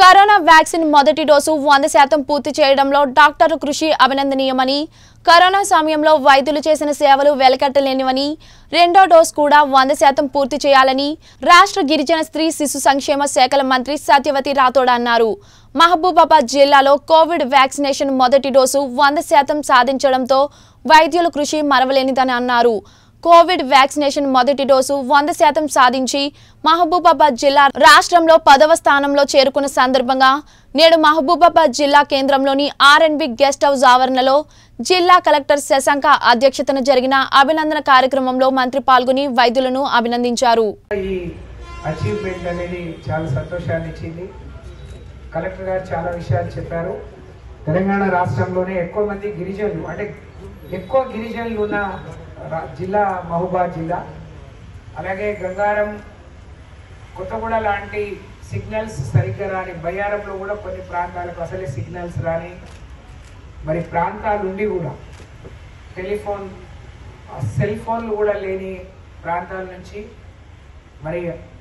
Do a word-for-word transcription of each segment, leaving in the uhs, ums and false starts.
Corona vaccine మొదటి dose వంద శాతం పూర్తి చేయడంలో డాక్టర్ల కృషి అభినందనీయమని, కరోనా సమయంలో వైద్యులు చేసిన సేవలు వెలకట్టలేనివని, రెండో డోస్ కూడా వంద శాతం పూర్తి చేయాలని రాష్ట్ర గిరిజన స్త్రీ శిశు సంక్షేమ శాఖల మంత్రి సత్యవతి రాథోడ్ అన్నారు. మహబూబాబాద్ జిల్లాలో కోవిడ్ వ్యాక్సినేషన్ మొదటి డోసు వంద శాతం సాధించడంతో వైద్యుల కృషి మరవలేనిదని అన్నారు. కోవిడ్ వ్యాక్సినేషన్ మొదటి డోసు వంద శాతం సాధించి మహబూబాబాద్ జిల్లా రాష్ట్రంలో పదవ స్థానంలో చేరుకున్న సందర్భంగా నేడు మహబూబాబాద్ జిల్లా కేంద్రంలోని R and B guest house ఆవరణలో జిల్లా కలెక్టర్ శశాంక అధ్యక్షతన జరిగిన అభినందన కార్యక్రమంలో మంత్రి పాల్గొని వైద్యులను అభినందించారు. ఈ అచీవ్మెంట్ అనేది చాలా సంతోషాన్ని ఇచ్చింది. కలెక్టర్ గారు చాలా విషయాలు చెప్పారు. తెలంగాణ రాష్ట్రంలోనే ఎక్కువ మంది గిరిజనులు అంటే ఎక్కువ గిరిజనులు ఉన్న జిల్లా మహబూబాబాద్ జిల్లా. అలాగే గంగారం, కొత్తగూడ లాంటి సిగ్నల్స్ సరిగ్గా రాని, బయ్యారంలో కూడా కొన్ని ప్రాంతాలకు అసలే సిగ్నల్స్ రాని మరి ప్రాంతాలు ఉండి కూడా టెలిఫోన్ సెల్ ఫోన్లు కూడా లేని ప్రాంతాల నుంచి మరి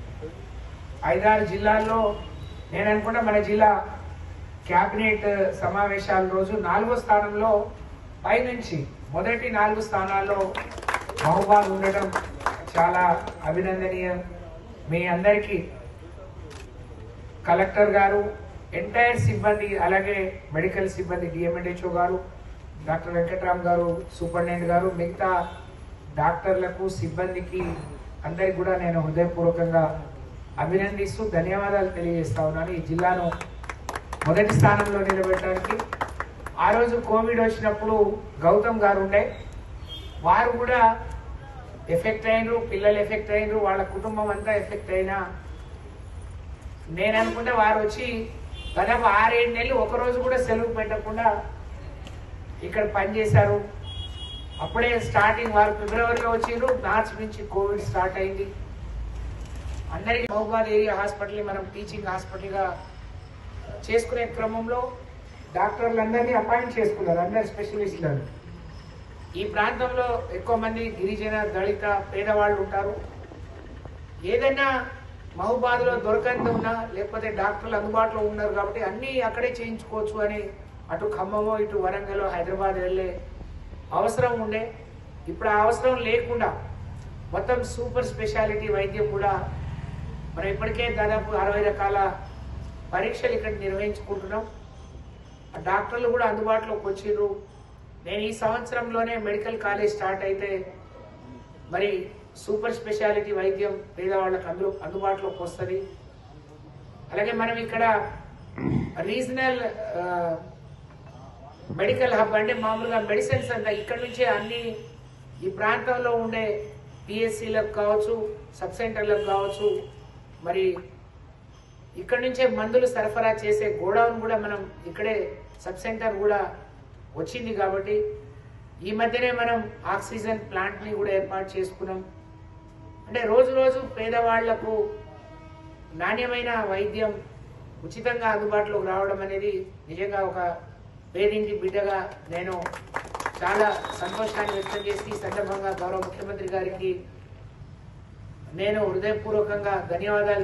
ఐదారు జిల్లాల్లో నేను అనుకుంటా మన జిల్లా క్యాబినెట్ సమావేశాల రోజు నాలుగో స్థానంలో పైనుంచి మొదటి నాలుగు స్థానాల్లో మహబూబాబాద్ ఉండడం చాలా అభినందనీయం. మీ అందరికీ కలెక్టర్ గారు, ఎంటైర్ సిబ్బంది, అలాగే మెడికల్ సిబ్బంది, డిఎంఎన్హెచ్ఓ గారు, డాక్టర్ వెంకట్రామ్ గారు, సూపరింటెండెంట్ గారు, మిగతా డాక్టర్లకు, సిబ్బందికి అందరికి కూడా నేను హృదయపూర్వకంగా అభినందిస్తూ ధన్యవాదాలు తెలియజేస్తా ఉన్నాను. ఈ జిల్లాను మొదటి స్థానంలో నిలబెట్టడానికి ఆ రోజు కోవిడ్ వచ్చినప్పుడు గౌతమ్ గారు ఉండే, వారు కూడా ఎఫెక్ట్ అయినరు, పిల్లలు ఎఫెక్ట్ అయినరు, వాళ్ళ కుటుంబం అంతా ఎఫెక్ట్ అయినా నేను అనుకుంటే వారు వచ్చి దాదాపు ఆరేడు నెలలు ఒకరోజు కూడా సెలవు పెట్టకుండా ఇక్కడ పనిచేశారు. అప్పుడే స్టార్టింగ్ వారు ఫిబ్రవరిలో వచ్చిండ్రు, మార్చి నుంచి కోవిడ్ స్టార్ట్ అయింది. అందరికీ మహబూబాబాద్ ఏరియా హాస్పిటల్ మనం టీచింగ్ హాస్పిటల్గా చేసుకునే క్రమంలో డాక్టర్లందరినీ అపాయింట్ చేసుకున్నారు, అందరు స్పెషలిస్టులను. ఈ ప్రాంతంలో ఎక్కువ మంది గిరిజన, దళిత, పేదవాళ్ళు ఉంటారు. ఏదైనా మహబూబాబాద్లో దొరకంది ఉన్నా లేకపోతే డాక్టర్లు అందుబాటులో ఉన్నారు కాబట్టి అన్నీ అక్కడే చేయించుకోవచ్చు అని అటు ఖమ్మమో ఇటు వరంగల్, హైదరాబాద్ వెళ్ళే అవసరం ఉండే. ఇప్పుడు ఆ అవసరం లేకుండా మొత్తం సూపర్ స్పెషాలిటీ వైద్యం కూడా మనం ఇప్పటికే దాదాపు అరవై రకాల పరీక్షలు ఇక్కడ నిర్వహించుకుంటున్నాం. డాక్టర్లు కూడా అందుబాటులోకి వచ్చిర్రు. నేను ఈ సంవత్సరంలోనే మెడికల్ కాలేజ్ స్టార్ట్ అయితే మరి సూపర్ స్పెషాలిటీ వైద్యం పేదవాళ్ళకి అందు అందుబాటులోకి వస్తుంది. అలాగే మనం ఇక్కడ రీజనల్ మెడికల్ హబ్ అంటే మామూలుగా మెడిసిన్స్ అంతా ఇక్కడ నుంచే అన్ని ఈ ప్రాంతంలో ఉండే పిఎస్సీలకు కావచ్చు, సబ్ సెంటర్లకు కావచ్చు, మరి ఇక్కడ నుంచే మందులు సరఫరా చేసే గోడౌన్ కూడా మనం ఇక్కడే సబ్ సెంటర్ కూడా వచ్చింది. కాబట్టి ఈ మధ్యనే మనం ఆక్సిజన్ ప్లాంట్ని కూడా ఏర్పాటు చేసుకున్నాం. అంటే రోజు రోజు పేదవాళ్లకు నాణ్యమైన వైద్యం ఉచితంగా అందుబాటులోకి రావడం అనేది నిజంగా ఒక పేదింటి బిడ్డగా నేను చాలా సంతోషాన్ని వ్యక్తం చేసి ఈ సందర్భంగా గౌరవ ముఖ్యమంత్రి గారికి నేను హృదయపూర్వకంగా ధన్యవాదాలు